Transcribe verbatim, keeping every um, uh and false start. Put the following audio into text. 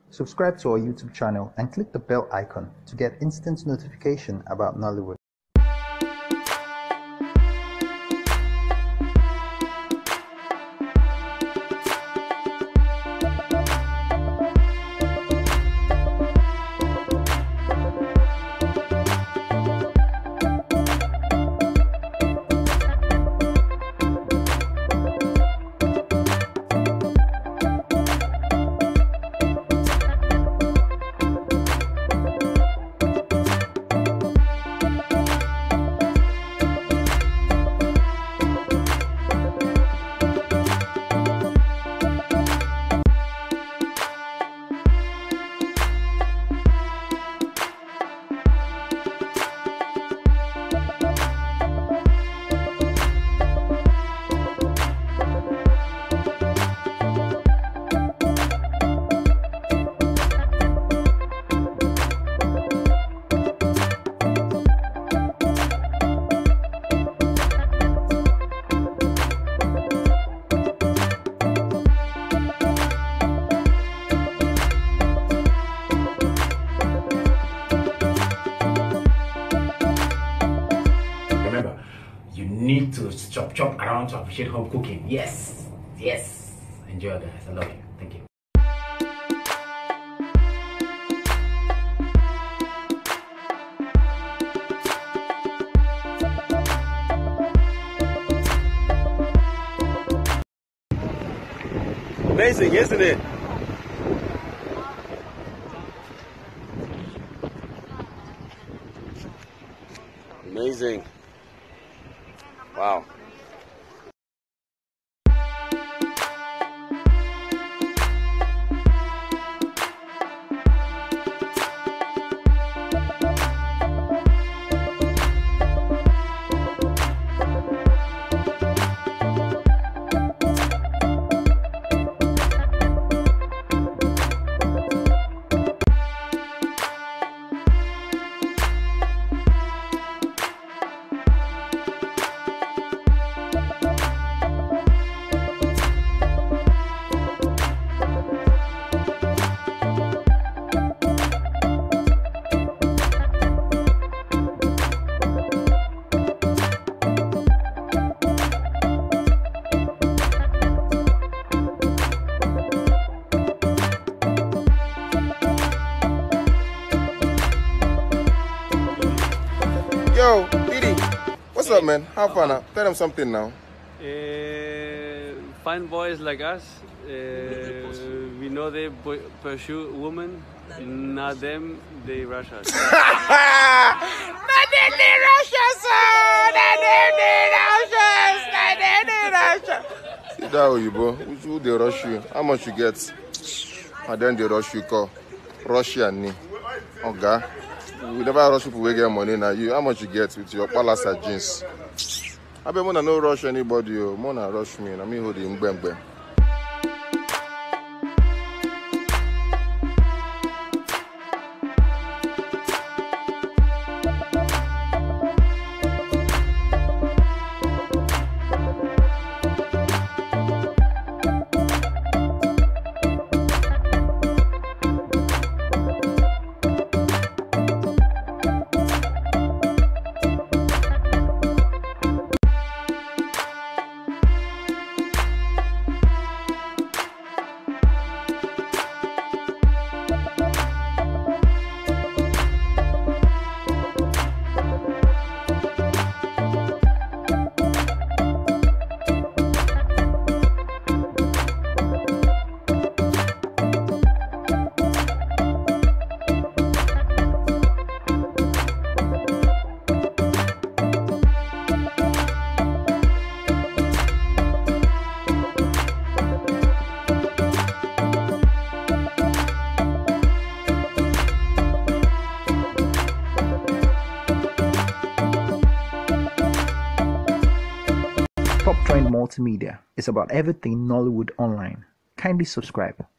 Subscribe to our YouTube channel and click the bell icon to get instant notification about Nollywood. Remember, you need to chop chop around to appreciate home cooking. Yes, yes. Enjoy, guys. I love you. Thank you. Amazing, isn't it? Amazing. Wow. Yo, Didi, what's up, man? How far now? Tell them something now. Uh, fine boys like us, uh, we know they pursue women, not them, they rush us. Not them, they rush us, not them, they rush us, not them, they rush us. Sit down, you bro. Who they rush you? How much you get? And then they rush you, call Russia ni. Okay. We never rush people who get money now. You, how much you get with your palace jeans? I bet wanna no rush anybody. You wanna rush me? I mean, who the mbembe? Top Trend Multimedia is about everything Nollywood online. Kindly subscribe.